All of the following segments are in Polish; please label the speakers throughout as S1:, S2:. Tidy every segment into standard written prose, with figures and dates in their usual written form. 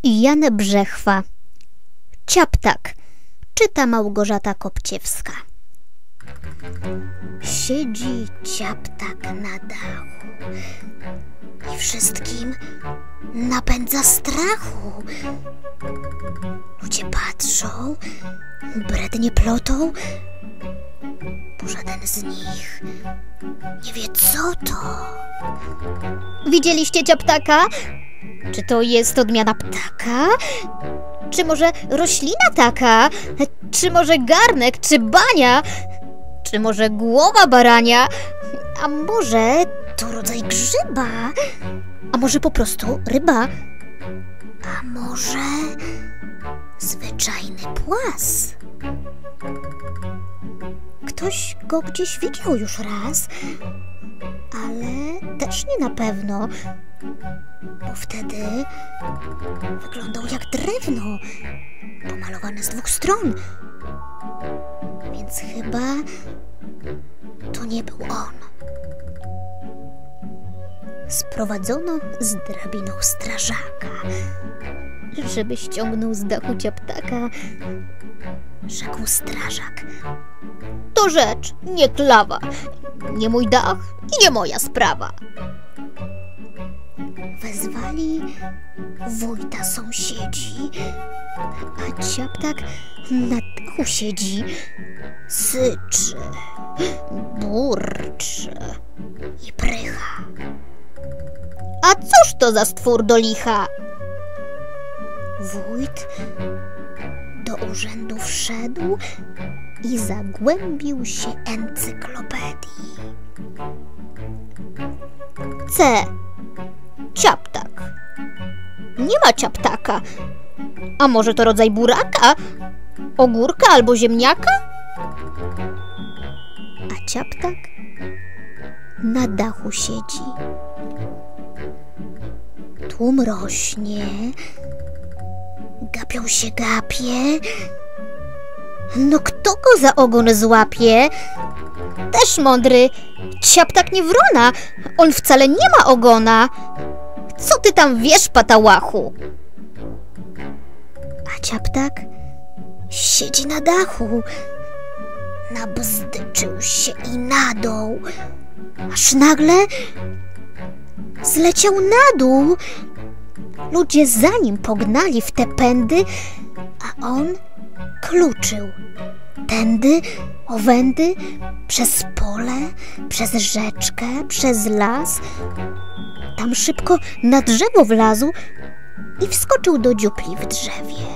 S1: Jan Brzechwa. Ciaptak. Czyta Małgorzata Kopciewska. Siedzi ciaptak na dachu i wszystkim napędza strachu. Ludzie patrzą, brednie plotą, bo żaden z nich nie wie, co to. Widzieliście ciaptaka? Czy to jest odmiana ptaka? Czy może roślina taka? Czy może garnek, czy bania? Czy może głowa barania? A może to rodzaj grzyba? A może po prostu ryba? A może zwyczajny płas? Ktoś go gdzieś widział już raz, ale też nie na pewno, bo wtedy wyglądał jak drewno, pomalowane z 2 stron. Więc chyba to nie był on. Sprowadzono z drabiną strażaka, żeby ściągnął z dachu ciaptaka. Rzekł strażak: to rzecz, nie klawa, nie mój dach i nie moja sprawa. Wezwali wójta sąsiedzi, a ciaptak na dachu siedzi, syczy, burczy i prycha. A cóż to za stwór do licha? Wójt do urzędu wszedł i zagłębił się encyklopedii. C. Ciaptak. Nie ma ciaptaka. A może to rodzaj buraka, ogórka albo ziemniaka? A ciaptak na dachu siedzi. Tłum rośnie, gapią się gapie. No kto go za ogon złapie? Też mądry, ciaptak nie wrona, on wcale nie ma ogona. Co ty tam wiesz, patałachu? A ciaptak siedzi na dachu, nabzdyczył się i na dół, aż nagle zleciał na dół. Ludzie za nim pognali w te pędy, a on kluczył tędy, owędy, przez pole, przez rzeczkę, przez las. Tam szybko na drzewo wlazł i wskoczył do dziupli w drzewie.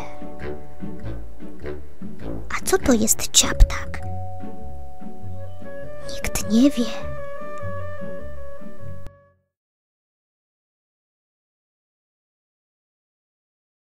S1: A co to jest ciaptak? Nikt nie wie.